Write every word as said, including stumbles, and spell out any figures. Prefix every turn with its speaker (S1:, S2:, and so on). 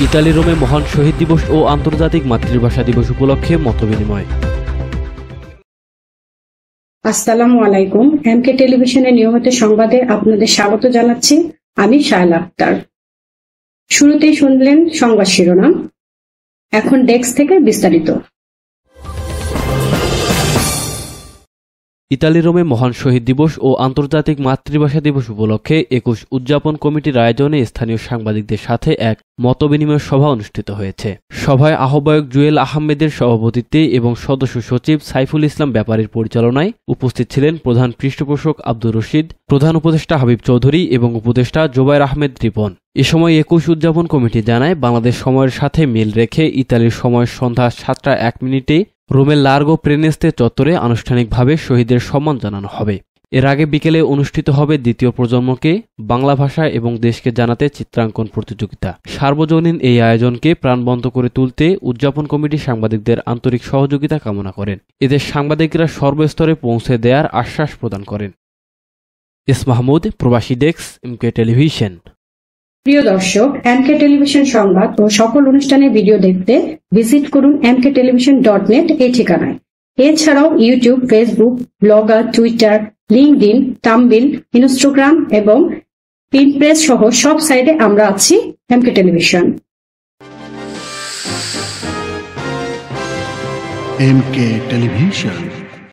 S1: Italy রোমে মহান শহীদ দিবস ও আন্তর্জাতিক মাতৃভাষা দিবস উপলক্ষে মতবিনিময়।
S2: আসসালামু আলাইকুম। এমকে টেলিভিশনের নিয়মিত সংবাদে আপনাদের স্বাগত জানাচ্ছি। আমি শায়লা আক্তার। শুরুতেই শুনলেন সংবাদ শিরোনাম, এখন ডেস্ক থেকে বিস্তারিত।
S1: ইতালি রোমে মহান শহীদ দিবস ও আন্তর্জাতিক মাতৃভাষা দিবস উপলক্ষে একুশ উদযাপন কমিটির আয়োজনে স্থানীয় সাংবাদিকদের সাথে এক মতবিনিময় সভা অনুষ্ঠিত হয়েছে। সভায় আহ্বায়ক জুয়েল আহমেদের সভাপতিত্বে এবং সদস্য সচিব সাইফুল ইসলাম ব্যাপারীর পরিচালনায় উপস্থিত ছিলেন প্রধান পৃষ্ঠপোষক আব্দুর রশিদ, প্রধান উপদেষ্টা হাবিব চৌধুরী এবং উপদেষ্টা জোবায়ের আহমেদ রিপন। এ সময় একুশ উদযাপন কমিটি জানায়, বাংলাদেশ সময়ের সাথে মিল রেখে ইতালির সময় সন্ধ্যা সাতটা এক মিনিটে রোমের লার্গো প্রেনেস্তে চত্বরে আনুষ্ঠানিকভাবে শহীদের সম্মান জানানো হবে। এর আগে বিকেলে অনুষ্ঠিত হবে দ্বিতীয় প্রজন্মকে বাংলা ভাষা এবং দেশকে জানাতে চিত্রাঙ্কন প্রতিযোগিতা। সার্বজনীন এই আয়োজনকে প্রাণবন্ত করে তুলতে উদযাপন কমিটি সাংবাদিকদের আন্তরিক সহযোগিতা কামনা করেন। এদের সাংবাদিকরা সর্বস্তরে পৌঁছে দেওয়ার আশ্বাস প্রদান করেন। এস মাহমুদ, প্রবাসী ডেস্ক, এমকে টেলিভিশন।
S2: প্রিয় দর্শক, এমকে টেলিভিশন সংবাদ ও সকল অনুষ্ঠানের ভিডিও দেখতে ভিজিট করুন এমকে টেলিভিশন ডট নেট এই ঠিকানায়। এছাড়াও YouTube, Facebook, Blogger, Twitter, LinkedIn, Tumblr, Instagram এবং পিনপ্রেস সহ সব সাইটে আমরা আছি এমকে টেলিভিশন।
S3: MK television.